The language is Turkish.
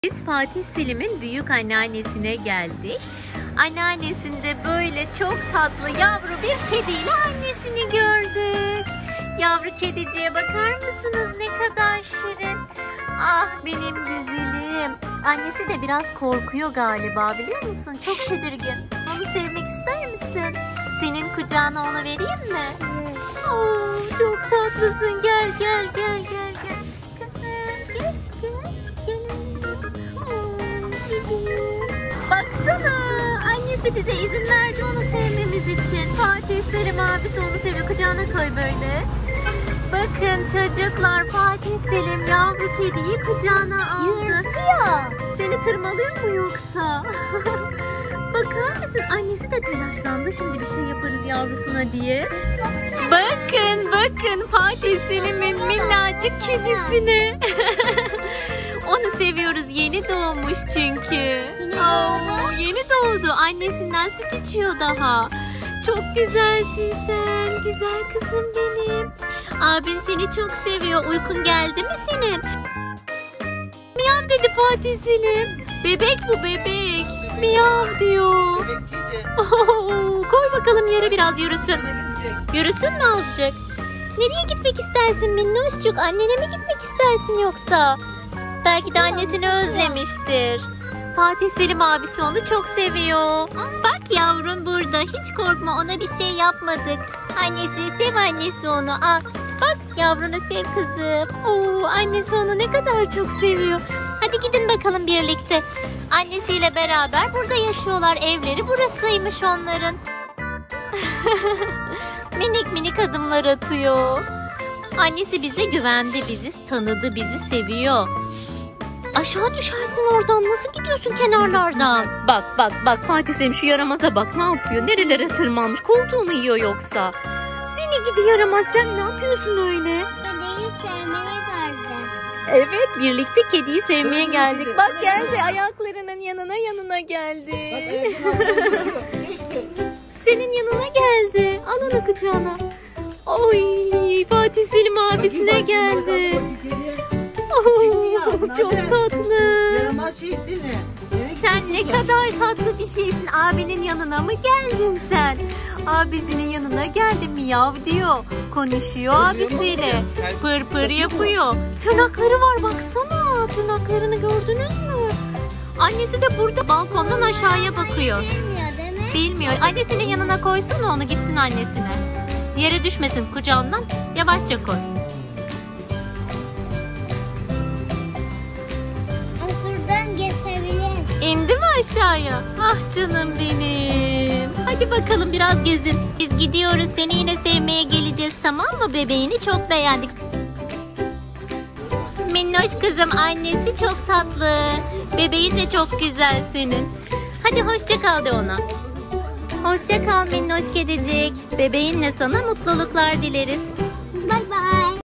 Biz Fatih Selim'in büyük anneannesine geldik. Anneannesinde böyle çok tatlı yavru bir kediyle annesini gördük. Yavru kediciye bakar mısınız, ne kadar şirin. Ah benim güzelim. Annesi de biraz korkuyor galiba, biliyor musun? Çok tedirgin. Onu sevmek ister misin? Senin kucağına onu vereyim mi? Oo, çok tatlısın. Gel gel gel gel gel. Kızım gel gel. Baksana, annesi bize izin verdi onu sevmemiz için. Fatih Selim abisi onu seviyor. Kucağına koy böyle. Bakın çocuklar, Fatih Selim yavru kediyi kucağına aldı. Yürüyor. Seni tırmalıyor mu yoksa? Bakar mısın? Annesi de telaşlandı. Şimdi bir şey yaparız yavrusuna diye. Bakın Fatih Selim'in minnacık kedisini. Onu seviyoruz. Yeni doğmuş çünkü. Yeni doğdu. Annesinden süt içiyor daha. Çok güzelsin sen. Güzel kızım benim. Abin seni çok seviyor. Uykun geldi mi senin? Miyav dedi Fatih Selim. Bebek bu, bebek. Miyav diyor. Koy bakalım yere, biraz yürüsün. Yürüsün mü azıcık? Nereye gitmek istersin minnoşçuk? Annene mi gitmek istersin yoksa? Belki de annesini özlemiştir. Fatih Selim abisi onu çok seviyor. Bak yavrum burada. Hiç korkma, ona bir şey yapmadık. Annesi, sev annesi onu. Al. Bak yavrunu sev kızım. Oo, annesi onu ne kadar çok seviyor. Hadi gidin bakalım birlikte. Annesiyle beraber burada yaşıyorlar. Evleri burasıymış onların. Minik minik adımlar atıyor. Annesi bize güvendi, bizi tanıdı, bizi seviyor. Aşağı düşersin oradan. Nasıl gidiyorsun kenarlardan? Bak Fatih Selim, şu yaramaza bak, ne yapıyor? Nerelere tırmanmış? Koltuğumu yiyor yoksa. Seni gidi yaramaz, sen ne yapıyorsun öyle? Kediyi sevmeye geldim. Evet, birlikte kediyi sevmeye geldik. Bak geldi, ayaklarının yanına geldi. Senin yanına geldi. Al onu kucağına. Oy, Fatih Selim abisine geldi. Çok tatlı. Sen ne kadar tatlı bir şeysin. Abinin yanına mı geldin sen? Abisinin yanına geldi, miyav diyor. Konuşuyor abisiyle. Pır pır yapıyor. Tırnakları var, baksana. Tırnaklarını gördünüz mü? Annesi de burada balkondan aşağıya bakıyor. Bilmiyor değil mi? Bilmiyor. Annesinin yanına koysana onu, gitsin annesine. Yere düşmesin, kucağından yavaşça koy. Şuradan geçebilir. İndi mi aşağıya? Ah canım benim. Hadi bakalım biraz gezin. Biz gidiyoruz. Seni yine sevmeye geleceğiz, tamam mı? Bebeğini çok beğendik. Minnoş kızım, annesi çok tatlı. Bebeğin de çok güzel senin. Hadi hoşça kal de ona. Hoşça kal minnoş kedicik. Bebeğinle sana mutluluklar dileriz. Bye bye.